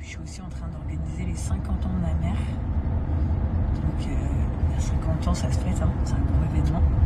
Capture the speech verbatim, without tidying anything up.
puis je suis aussi en train d'organiser les cinquante ans de ma mère. Donc, euh, à cinquante ans, ça se fête, hein, c'est un gros événement.